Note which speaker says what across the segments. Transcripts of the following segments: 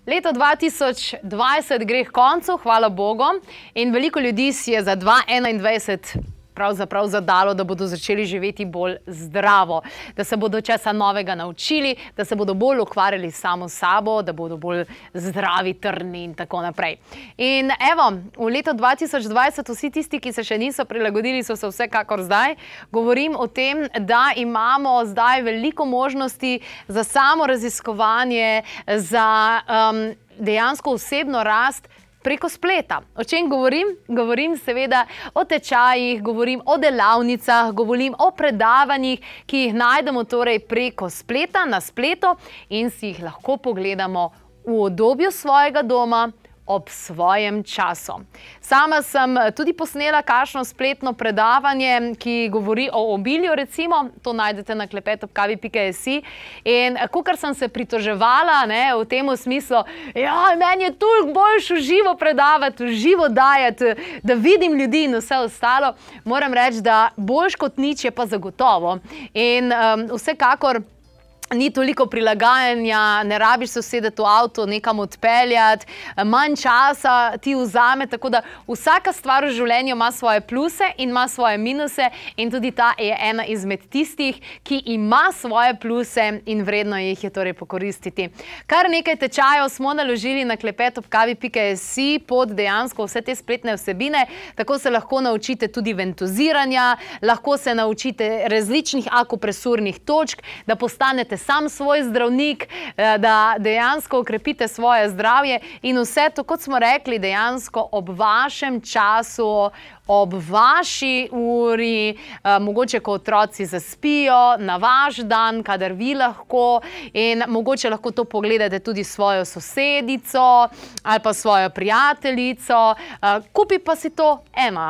Speaker 1: Leto 2020 gre k koncu, hvala Bogu, in veliko ljudi si je za 2021 pravzaprav zadalo, da bodo začeli živeti bolj zdravo, da se bodo česa novega naučili, da se bodo bolj ukvarjali samo s sabo, da bodo bolj zdravi, trni in tako naprej. In evo, v letu 2020 vsi tisti, ki se še niso prilagodili, so se vsekakor zdaj. Govorim o tem, da imamo zdaj veliko možnosti za samo raziskovanje, za dejansko osebno rast preko spleta. O čem govorim? Govorim seveda o tečajih, govorim o delavnicah, govorim o predavanjih, ki jih najdemo torej preko spleta, na spletu in si jih lahko pogledamo v udobju svojega doma, ob svojem času. Sama sem tudi posnela kakšno spletno predavanje, ki govori o obilju, recimo, to najdete na klepetobkavi.si, in kakor sem se pritoževala v tem smislu, meni je toliko boljše v živo predavati, v živo dajati, da vidim ljudi in vse ostalo, moram reči, da boljš kot nič je pa zagotovo. In vsekakor ni toliko prilagajanja, ne rabiš se usedeti v avto, nekam odpeljati, manj časa ti vzame, tako da vsaka stvar v življenju ima svoje pluse in ima svoje minuse in tudi ta je ena izmed tistih, ki ima svoje pluse in vredno jih je torej pokoristiti. Kar nekaj tečajev smo naložili na klepetobkavi.si pod dejansko vse te spletne vsebine, tako se lahko naučite tudi ventuziranja, lahko se naučite različnih akupresurnih točk, da postanete sam svoj zdravnik, da dejansko okrepite svoje zdravje in vse to, kot smo rekli, dejansko ob vašem času, ob vaši uri, mogoče ko otroci zaspijo, na vaš dan, kadar vi lahko, in mogoče lahko to pogledate tudi svojo sosedico ali pa svojo prijateljico, kupi pa si to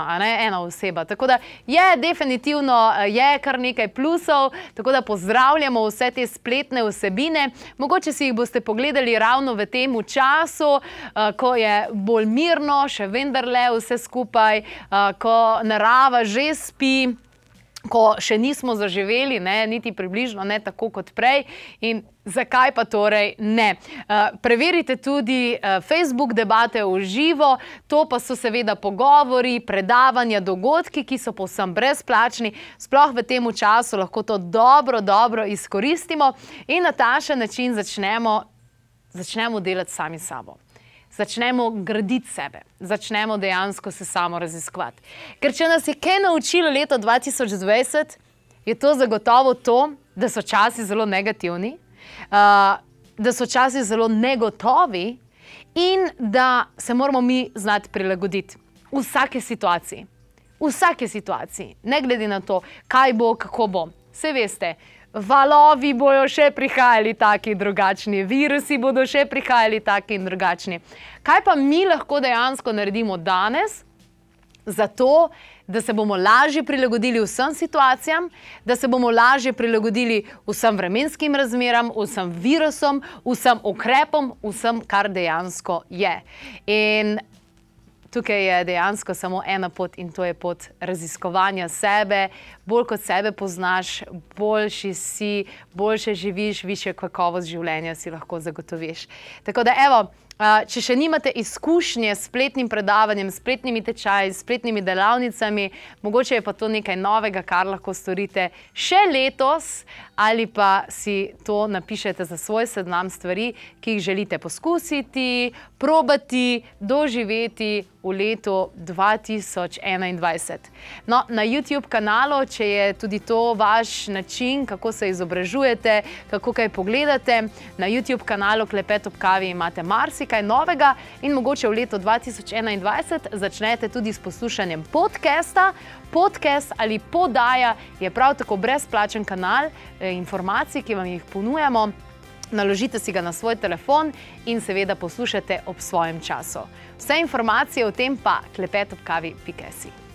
Speaker 1: ena oseba. Tako da je definitivno kar nekaj plusov, tako da pozdravljamo vse te spletne vsebine. Mogoče si jih boste pogledali ravno v tem času, ko je bolj mirno, še vendarle vse skupaj, ko narava že spi, ko še nismo zaživeli, niti približno ne tako kot prej, in zakaj pa torej ne? Preverite tudi Facebook debate v živo, to pa so seveda pogovori, predavanja, dogodki, ki so povsem brezplačni, sploh v tem času lahko to dobro izkoristimo in na takšen način začnemo delati sami s sabo. Začnemo graditi sebe, začnemo dejansko se samo raziskovati. Ker če nas je kaj naučilo leto 2020, je to zagotovo to, da so časi zelo negativni, da so časi zelo negotovi in da se moramo mi znati prilagoditi v vsake situaciji. V vsake situaciji, ne glede na to, kaj bo, kako bo. Saj veste, valovi bojo še prihajali taki in drugačni, virusi bodo še prihajali taki in drugačni. Kaj pa mi lahko dejansko naredimo danes, zato, da se bomo lažje prilagodili vsem situacijam, da se bomo lažje prilagodili vsem vremenskim razmeram, vsem virusom, vsem ukrepom, vsem, kar dejansko je. In tukaj je dejansko samo ena pot in to je pot raziskovanja sebe. Bolj kot sebe poznaš, boljši si, boljše živiš, višjo kakovost življenja si lahko zagotoviš. Tako da evo, če še nimate izkušnje s spletnim predavanjem, spletnimi tečaji, spletnimi delavnicami, mogoče je pa to nekaj novega, kar lahko storite še letos, ali pa si to napišete za svoj seznam stvari, ki jih želite poskusiti, probati, doživeti v letu 2021. No, na YouTube kanalu, če je tudi to vaš način, kako se izobražujete, kako kaj pogledate, na YouTube kanalu Klepet ob kavi imate marsikaj novega in mogoče v letu 2021 začnete tudi s poslušanjem podcasta. Podcast ali podaja je prav tako brezplačen kanal informacij, ki vam jih ponujamo. Naložite si ga na svoj telefon in seveda poslušate ob svojem času. Vse informacije o tem pa klepetobkavi.si.